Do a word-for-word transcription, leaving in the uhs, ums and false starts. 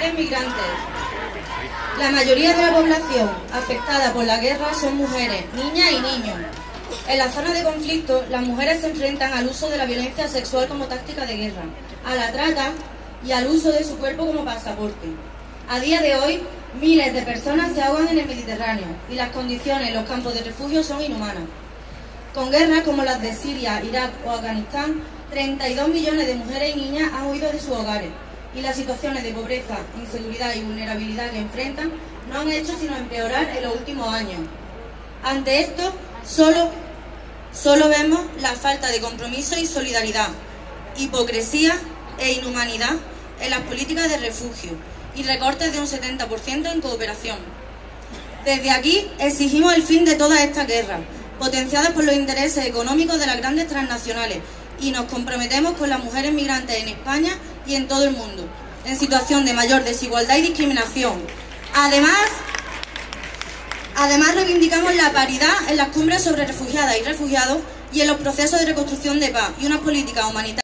mujeres migrantes. La mayoría de la población afectada por la guerra son mujeres, niñas y niños. En las zonas de conflicto, las mujeres se enfrentan al uso de la violencia sexual como táctica de guerra, a la trata y al uso de su cuerpo como pasaporte. A día de hoy, miles de personas se ahogan en el Mediterráneo y las condiciones en los campos de refugio son inhumanas. Con guerras como las de Siria, Irak o Afganistán, treinta y dos millones de mujeres y niñas han huido de sus hogares y las situaciones de pobreza, inseguridad y vulnerabilidad que enfrentan no han hecho sino empeorar en los últimos años. Ante esto, solo, solo vemos la falta de compromiso y solidaridad, hipocresía e inhumanidad en las políticas de refugio y recortes de un setenta por ciento en cooperación. Desde aquí exigimos el fin de todas estas guerras, potenciadas por los intereses económicos de las grandes transnacionales, y nos comprometemos con las mujeres migrantes en España y en todo el mundo, en situación de mayor desigualdad y discriminación. Además, además reivindicamos la paridad en las cumbres sobre refugiadas y refugiados y en los procesos de reconstrucción de paz y unas políticas humanitarias